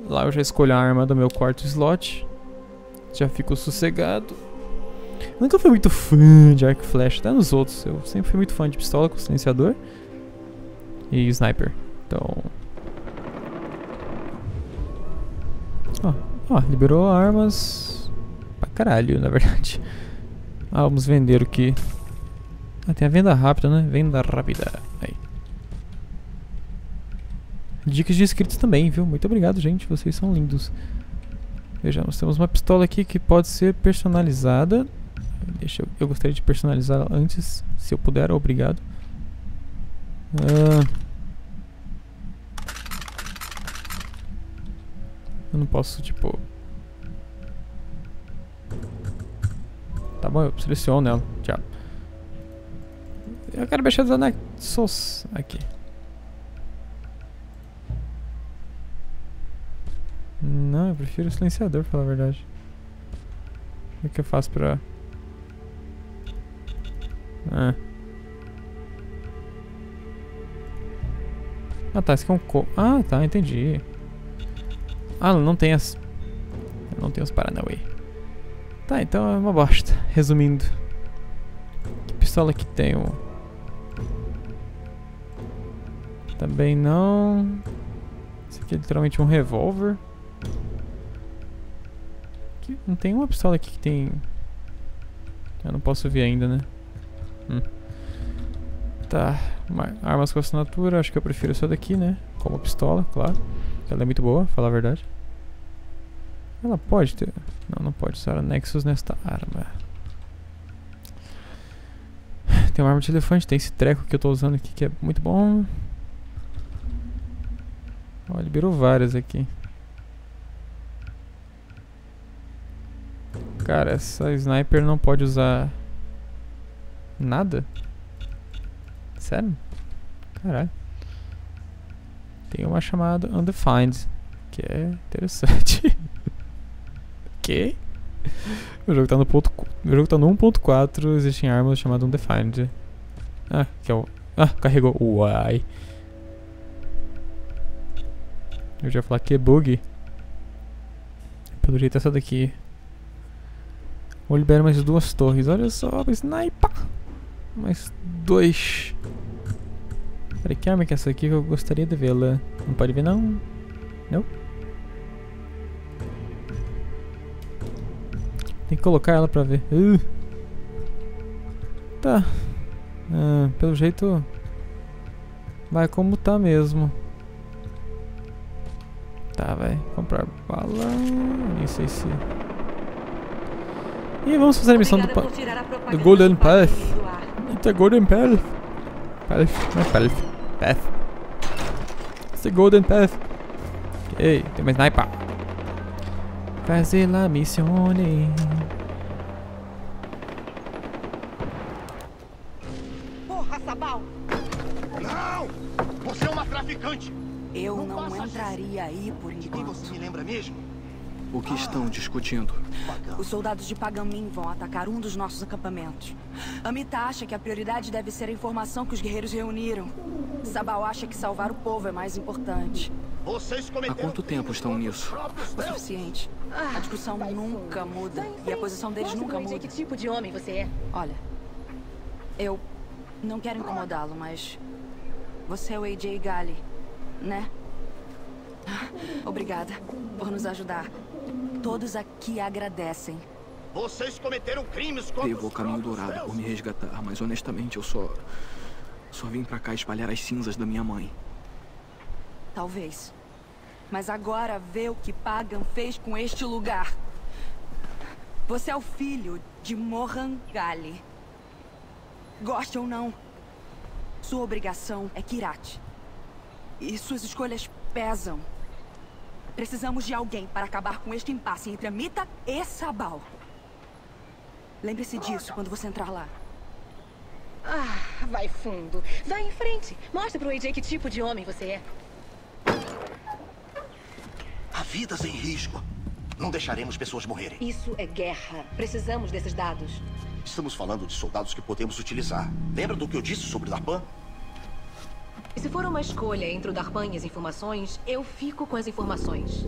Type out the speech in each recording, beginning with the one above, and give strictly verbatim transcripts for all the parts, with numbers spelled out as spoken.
Lá eu já escolho a arma do meu quarto slot. Já fico sossegado. Eu nunca fui muito fã de arco e flecha, até nos outros. Eu sempre fui muito fã de pistola com silenciador e sniper. Então... Ó, ó, liberou armas pra caralho, na verdade. Ah, vamos vender o que... Ah, tem a venda rápida, né? Venda rápida. Aí. Dicas de inscritos também, viu? Muito obrigado, gente. Vocês são lindos. Vejamos, temos uma pistola aqui que pode ser personalizada. Deixa eu, eu gostaria de personalizar antes, se eu puder, obrigado. Ah, eu não posso, tipo... Tá bom, eu seleciono ela. Tchau. Eu quero mexer dos anexos aqui. Não, eu prefiro o silenciador, pra falar a verdade. O que eu faço pra... Ah. Ah tá, esse aqui é um co... Ah tá, entendi. Ah, não tem as... Não tem os Paranauê. Tá, então é uma bosta. Resumindo. Que pistola que tem? Um... Também não... Esse aqui é literalmente um revólver. Não tem uma pistola aqui que tem... Eu não posso ver ainda, né? Hum. Tá, armas com assinatura, acho que eu prefiro essa daqui, né? Como pistola, claro. Ela é muito boa, pra falar a verdade. Ela pode ter... Não, não pode usar Nexus nesta arma. Tem uma arma de elefante, tem esse treco que eu tô usando aqui que é muito bom. Ó, liberou várias aqui. Cara, essa sniper não pode usar nada? Sério? Caralho. Tem uma chamada Undefined, que é interessante. Que? O jogo tá no ponto, o jogo tá no um ponto quatro, existem armas chamadas Undefined. Ah, que é o... Ah, carregou. Uai. Eu já ia falar que é bug. Pelo jeito essa daqui. Vou liberar mais duas torres. Olha só, sniper. Mais dois. Peraí, que arma que é essa aqui que eu gostaria de vê-la? Não pode ver não? Não? Tem que colocar ela pra ver. Uh. Tá. Ah, pelo jeito... Vai como tá mesmo. Tá, vai. Comprar bala... Nem sei se... E vamos fazer a missão do, do Golden Path. Eita, Golden Path. Path, não é Path. Path. Esse Golden Path. Ok, tem mais sniper. Fazer la missione. Porra, Sabal! Não! Você é uma traficante! Eu não, não entraria aí por enquanto. De quem você me lembra mesmo? O que estão discutindo? Os soldados de Pagamin vão atacar um dos nossos acampamentos. Amita acha que a prioridade deve ser a informação que os guerreiros reuniram. Sabal acha que salvar o povo é mais importante. Vocês Há quanto tempo estão nisso? O suficiente. A discussão nunca muda. E a posição deles nunca muda. Que tipo de homem você é? Olha, eu não quero incomodá-lo, mas... Você é o A J Gali, né? Obrigada por nos ajudar. Todos aqui agradecem. Vocês cometeram crimes contra Devo ao caminho dourado por me resgatar, mas honestamente eu só... Só vim pra cá espalhar as cinzas da minha mãe. Talvez. Mas agora vê o que Pagan fez com este lugar. Você é o filho de Mohan Gali. Goste ou não, sua obrigação é Kyrat. E suas escolhas pesam. Precisamos de alguém para acabar com este impasse entre Amita e Sabal. Lembre-se disso quando você entrar lá. Ah, vai fundo. Vai em frente. Mostra pro A J que tipo de homem você é. Há vidas em risco. Não deixaremos pessoas morrerem. Isso é guerra. Precisamos desses dados. Estamos falando de soldados que podemos utilizar. Lembra do que eu disse sobre Darpan? E se for uma escolha entre o Darpan e as informações, eu fico com as informações.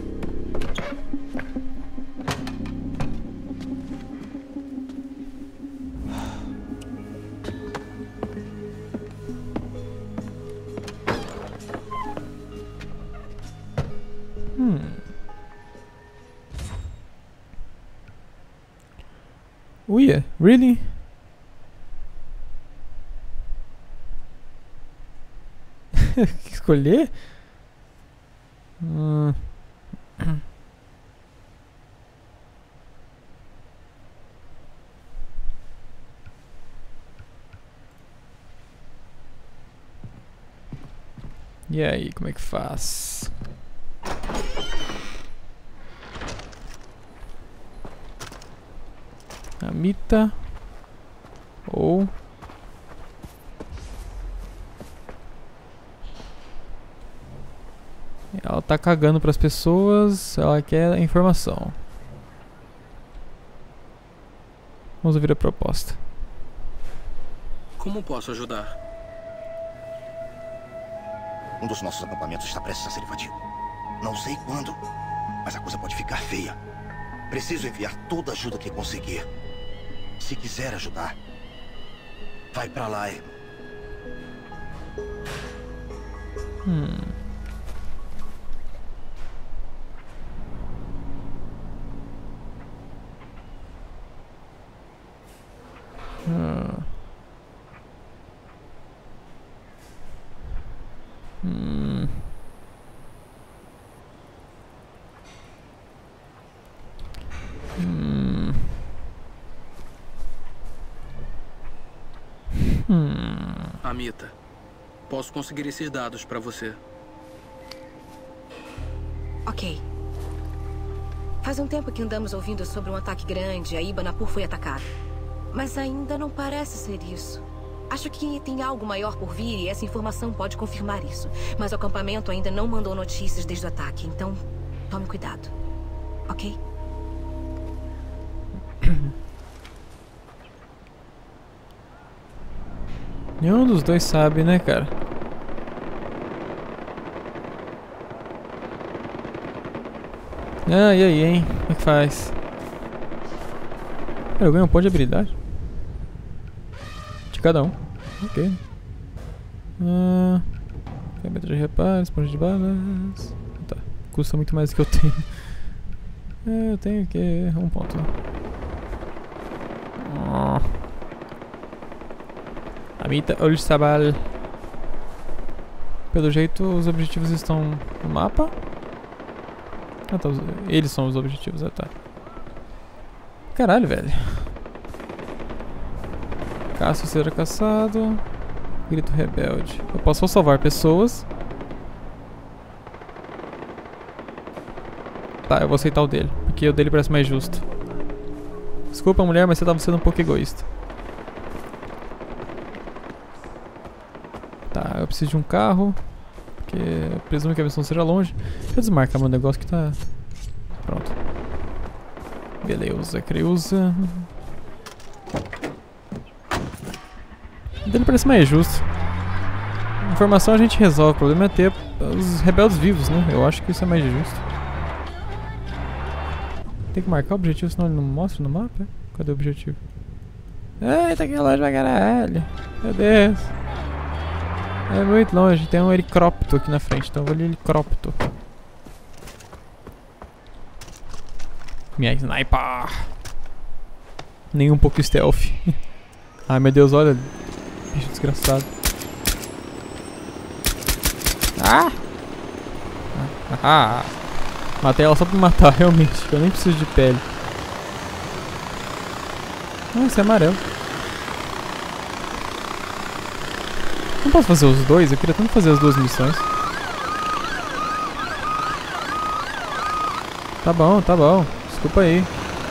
Hum. Uia, really? Escolher? Hum. E aí, como é que faz? Amita ou ela tá cagando pras pessoas, ela quer a informação. Vamos ouvir a proposta. Como posso ajudar? Um dos nossos acampamentos está prestes a ser invadido. Não sei quando, mas a coisa pode ficar feia. Preciso enviar toda a ajuda que conseguir. Se quiser ajudar, vai pra lá, irmão. Hum. Ah. Hum. Hum. Hum. Amita, posso conseguir esses dados pra você. Ok. Faz um tempo que andamos ouvindo sobre um ataque grande. A Ibanapur foi atacada. Mas ainda não parece ser isso. Acho que tem algo maior por vir e essa informação pode confirmar isso. Mas o acampamento ainda não mandou notícias desde o ataque, então tome cuidado. Ok? Nenhum dos dois sabe, né, cara? Ah, e aí, hein? Como é que faz? Eu ganho um ponto de habilidade de cada um. Ok. Ah, ferramenta de reparo, esponja de balas. Tá. Custa muito mais do que eu tenho. É, eu tenho que. Um ponto. Oh. Amita Olsabal. Pelo jeito, os objetivos estão no mapa. Ah, tá. Eles são os objetivos, ah, tá. Caralho, velho. Caça será caçado. Grito rebelde. Eu posso só salvar pessoas. Tá, eu vou aceitar o dele, porque o dele parece mais justo. Desculpa, mulher, mas você tava sendo um pouco egoísta. Tá, eu preciso de um carro. Porque eu presumo que a missão seja longe. Deixa eu desmarcar meu negócio que tá... Pronto. Beleza, Creuza. O dele parece mais justo. Informação a gente resolve, o problema é ter os rebeldes vivos, né? Eu acho que isso é mais justo. Tem que marcar o objetivo, senão ele não mostra no mapa? Cadê o objetivo? Eita, que longe pra caralho. Meu Deus. É muito longe, tem um helicóptero aqui na frente, então eu vou ali helicóptero. Minha sniper. Nem um pouco stealth. Ai meu Deus, olha. Bicho desgraçado. Ah! Ah! Matei ela só pra me matar, realmente. Eu nem preciso de pele. Ah, esse é amarelo. Não posso fazer os dois? Eu queria tanto fazer as duas missões. Tá bom, tá bom. Desculpa aí.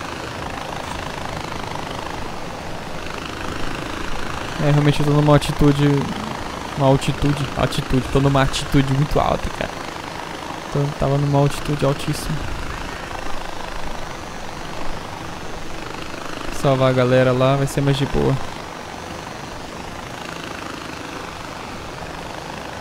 É, realmente eu tô numa atitude... Uma altitude... Atitude. Tô numa atitude muito alta, cara. Tô, tava numa altitude altíssima. Salvar a galera lá vai ser mais de boa.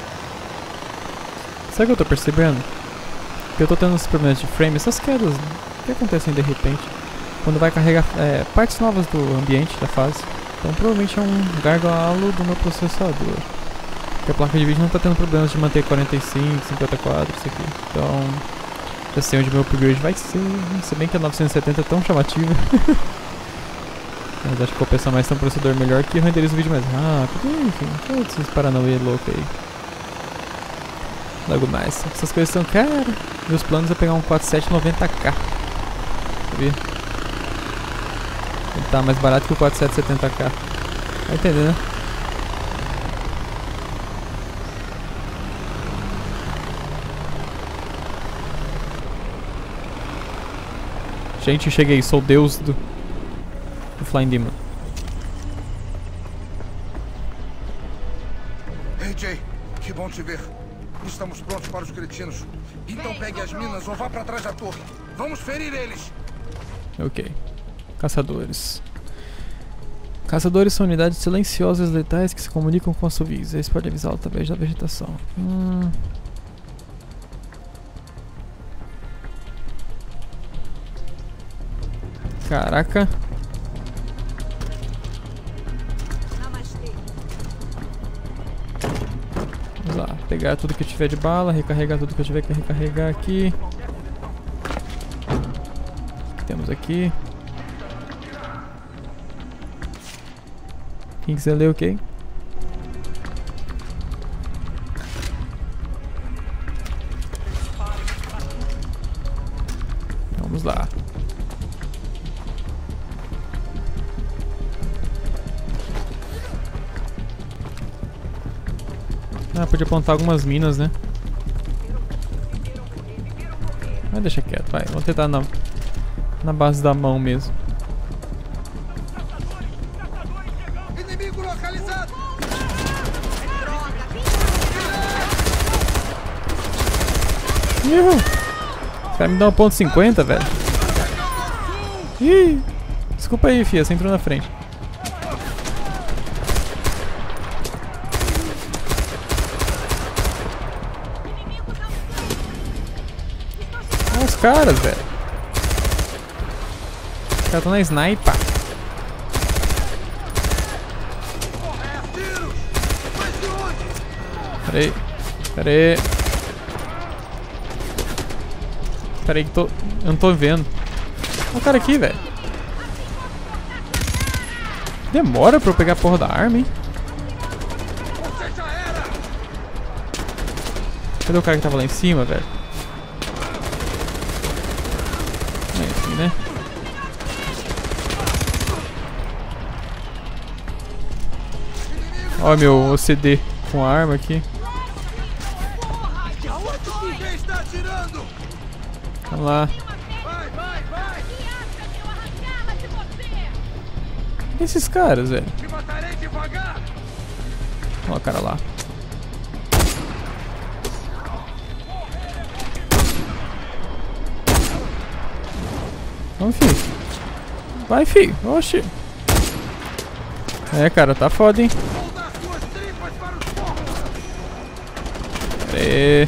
Sabe o que eu tô percebendo? Que eu tô tendo esses problemas de frame, essas quedas que acontecem de repente quando vai carregar é, partes novas do ambiente, da fase. Então provavelmente é um gargalo do meu processador. Porque a placa de vídeo não tá tendo problemas de manter quarenta e cinco, cinquenta e quatro, isso aqui. Então já sei onde meu upgrade vai ser. Se bem que a novecentos e setenta é tão chamativa. Mas acho que compensa mais ter um processador melhor que renderiza o vídeo mais rápido. Enfim, todos esses paranauê louco aí. Logo mais. Essas coisas são caras. Meus planos é pegar um quatro sete noventa K. Sabia? Ele tá mais barato que o quatro sete setenta K. Vai entender, né? Gente, cheguei. Sou o deus do, do Flying Demon. Ei, Jay. Que bom te ver. Estamos prontos para os cretinos. Então pegue as minas ou vá para trás da torre. Vamos ferir eles. Ok. Caçadores. Caçadores são unidades silenciosas e letais que se comunicam com assovios. Eles podem avisá-lo através da vegetação. Hum. Caraca. Vamos lá, pegar tudo que eu tiver de bala, recarregar tudo que eu tiver que recarregar aqui. O que temos aqui? Quem quiser ler, ok? Vamos lá. Ah, podia apontar algumas minas, né? Mas deixa quieto, vai. Vamos tentar na, na base da mão mesmo. Inimigo localizado! Uhul. Os caras me dão um ponto cinquenta, velho. Ih, desculpa aí, fia, você entrou na frente. Olha os caras, velho. Os caras estão na sniper. Pera aí, pera aí. Pera aí que tô... eu não tô vendo. Olha o cara aqui, velho. Demora pra eu pegar a porra da arma, hein? Cadê o cara que tava lá em cima, velho? É assim, né? Olha meu O C D com a arma aqui. Vamos lá. E esses caras, velho? Olha o cara lá. Vamos, filho. Vai, filho. Oxi. É, cara, tá foda, hein? Pera aí.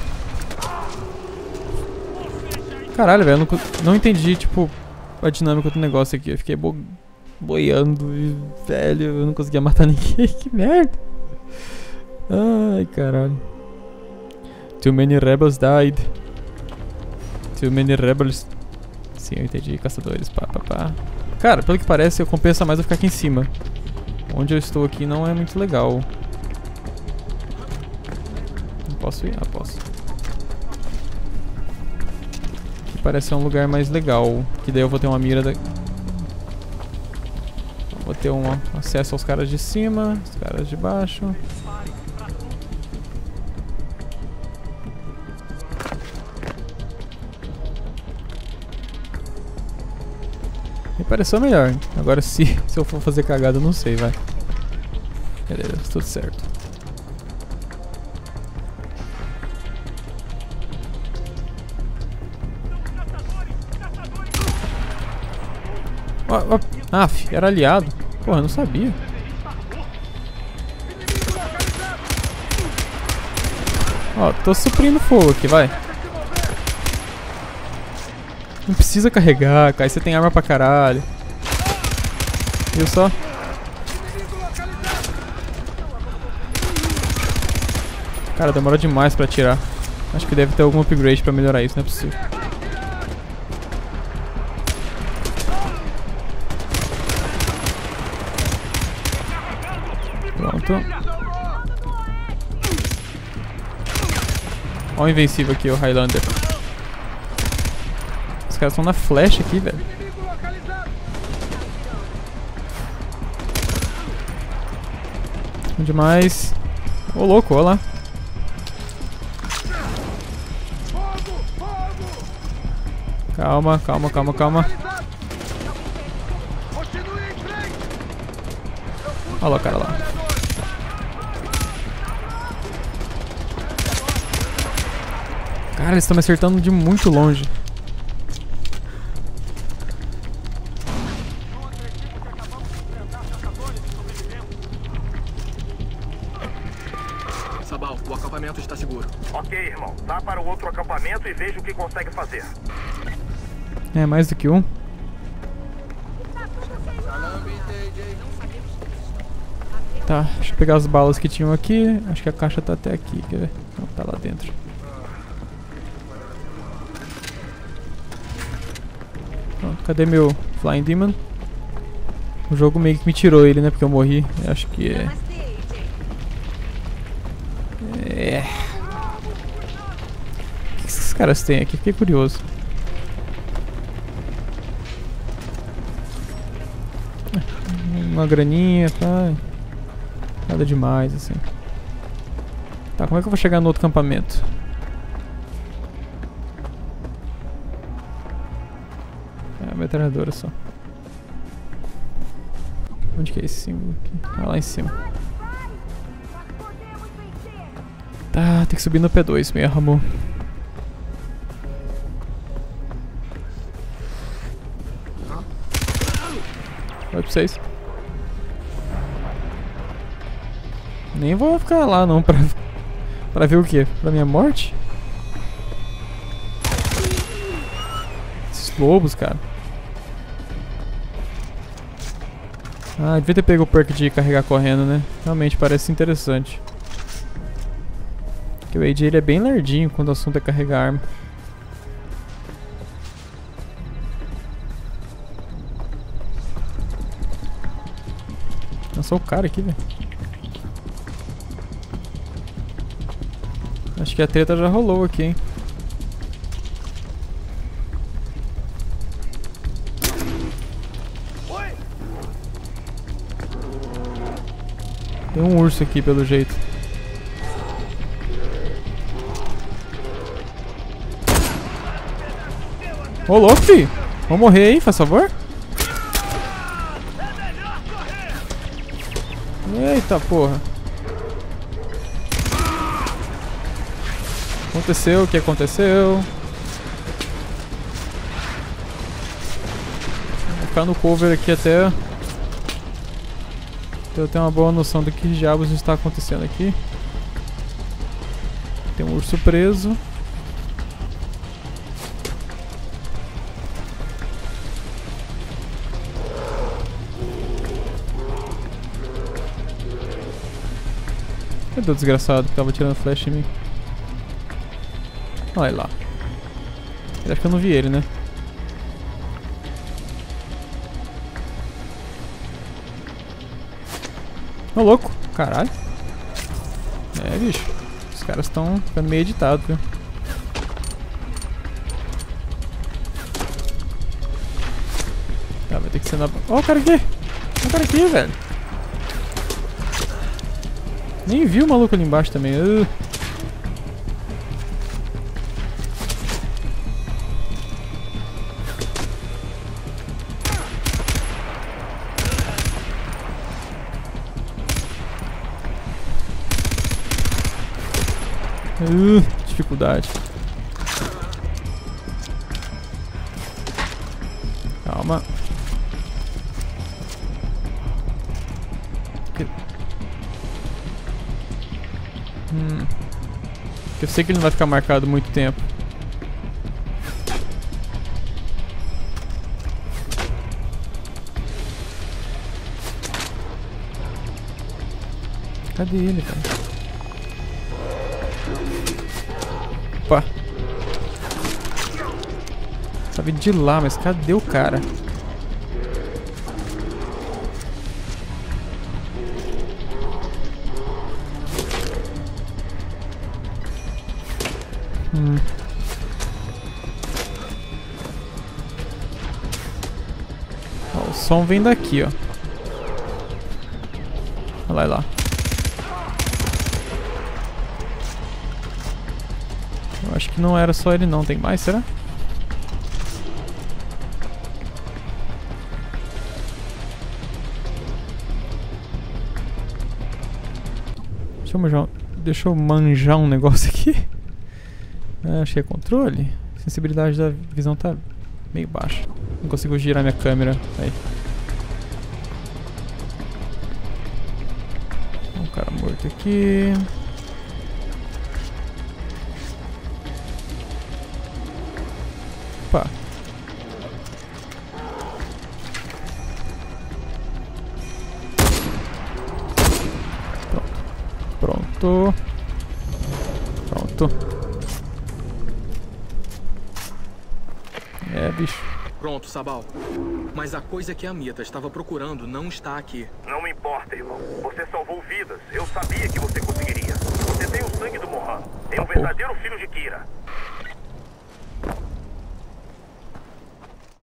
Caralho, velho, eu não, não entendi, tipo, a dinâmica do negócio aqui. Eu fiquei bo boiando e, velho, eu não conseguia matar ninguém. Que merda. Ai, caralho. Too many rebels died. Too many rebels. Sim, eu entendi. Caçadores, pá, pá, pá. Cara, pelo que parece, eu compensa mais eu ficar aqui em cima. Onde eu estou aqui não é muito legal. Não posso ir? Ah, posso. Parece ser um lugar mais legal, que daí eu vou ter uma mira da... Vou ter um acesso aos caras de cima, os caras de baixo. Me pareceu melhor. Agora se, se eu for fazer cagada eu não sei, vai. Beleza, tudo certo. Oh, oh. Aff, era aliado. Porra, eu não sabia. Ó, tô suprindo fogo aqui, vai. Não precisa carregar, cara. Você tem arma pra caralho. Viu só? Cara, demora demais pra atirar. Acho que deve ter algum upgrade pra melhorar isso, não é possível. Pronto. Ó o invencível aqui, o Highlander. Os caras estão na flecha aqui, velho. Demais. Ô, louco, olha lá. Calma, calma, calma, calma. Olha lá o cara lá. Cara, eles estão me acertando de muito longe. Sabal, o acampamento está seguro. Ok, irmão. Vá para o outro acampamento e veja o que consegue fazer. É, mais do que um. Tá, deixa eu pegar as balas que tinham aqui. Acho que a caixa tá até aqui, quer ver? Não, tá lá dentro. Pronto, cadê meu Flying Demon? O jogo meio que me tirou ele, né? Porque eu morri. Eu acho que é... É... O que esses caras têm aqui? Fiquei curioso. Uma graninha, tá? Nada demais, assim. Tá, como é que eu vou chegar no outro acampamento? É a metralhadora só. Onde que é esse símbolo aqui? Ah, lá em cima. Tá, tem que subir no P dois, meio Ramon. Vai pra vocês. Nem vou ficar lá não pra, pra ver o que? Pra minha morte? Esses lobos, cara. Ah, devia ter pego o perk de carregar correndo, né? Realmente parece interessante. Porque o A J ele é bem lerdinho quando o assunto é carregar arma. Nossa, o cara aqui, velho. Acho que a treta já rolou aqui, hein. Tem um urso aqui, pelo jeito. Ô, louco, filho. Vamos morrer aí, faz favor. Eita porra. Aconteceu o que aconteceu. Vou ficar no cover aqui até eu ter uma boa noção do que diabos está acontecendo aqui. Tem um urso preso. Cadê o desgraçado que tava tirando flash em mim? Olha lá. Eu acho que eu não vi ele, né? Ô, louco. Caralho. É, bicho. Os caras estão ficando meio editados, viu? Tá, vai ter que ser na... Ó, o cara aqui. Ó, o cara aqui, velho. Nem vi o maluco ali embaixo também. Uh. Uh, dificuldade. Calma. Hum. Eu sei que ele não vai ficar marcado muito tempo. Cadê ele, cara? Opa! Sabe de lá, mas cadê o cara? Hum. Ó, o som vem daqui, ó. Olha lá, olha lá. Eu acho que não era só ele não, tem mais, será? Deixa eu manjar, deixa eu manjar um negócio aqui. Ah, acho que é controle. Sensibilidade da visão tá meio baixa. Não consigo girar minha câmera. Aí. Um cara morto aqui. Opa. Pronto. Pronto. É, bicho. Pronto, Sabal. Mas a coisa que a Mita estava procurando não está aqui. Não me importa, irmão. Você salvou vidas. Eu sabia que você conseguiria. Você tem o sangue do Mohan. É um verdadeiro filho de Kira.